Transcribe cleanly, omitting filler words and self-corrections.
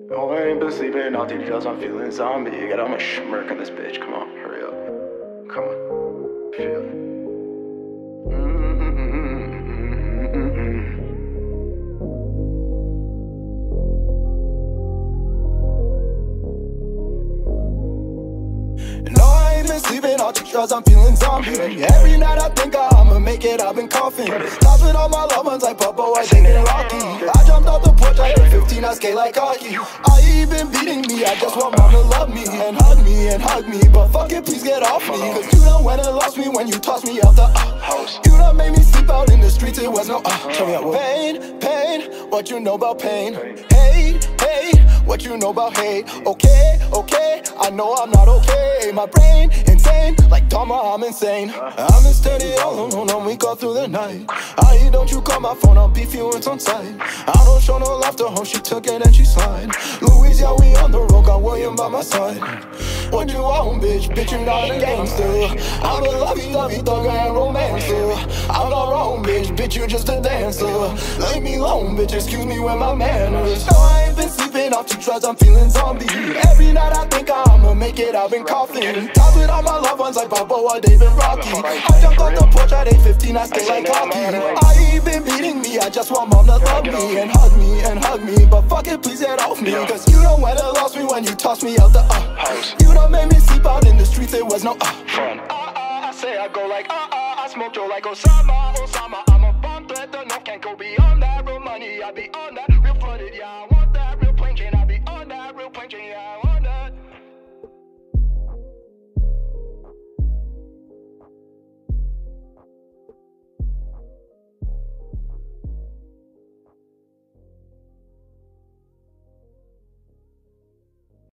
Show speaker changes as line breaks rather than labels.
Oh, I ain't been sleeping off these drugs, I'm feeling zombie. Get on my smirk on this bitch, come on, hurry up. Come on, feel it.
No, I ain't been sleeping off the drugs, I'm feeling zombie. Every night I think I'ma make it, I've been coughing. Tops with all my loved ones like Papa, I think it Rocky. I jumped off the porch, I hit 15, I skate like hockey. I ain't been beating me, I just want mom to love me and hug me, but fuck it, please get off me. Cause you done went and lost me when you tossed me out the house. You done made me sleep out in the streets, it was no show me out. Pain, what you know about pain? Hate, what you know about hate? Okay, I know I'm not okay. My brain insane, like Dharma, I'm insane. I'm in steady all alone and we go through the night. Don't you call my phone, I'll beef you, it's on site. I don't show no love to home, she took it and she slide. Louise, yeah, we on the road, got William by my side. What you want, bitch? Bitch, you not a gangster. I'm a lovey, thug and romancer. I'm not wrong, bitch, you just a dancer. Leave me alone, bitch, excuse me with my manners. No, I ain't been sleeping off the drugs, I'm feeling zombie. Every night I think I'ma make it, I've been coughing. Tops with all my loved ones like Balboa, Dave and Rocky. I jumped off the porch at 8:15, I skate like hockey. I ain't been beating me, I just want mom to love me and hug me, but fuck it, please get off me. Cause you don't went and lost me when you tossed me out the house. You done made me sleep out in the streets, it was no fun. I say I go like I smoke Joe like Osama. I'm a bomb threat, the north can't go beyond that. Real money, I be on that, real flooded, yeah.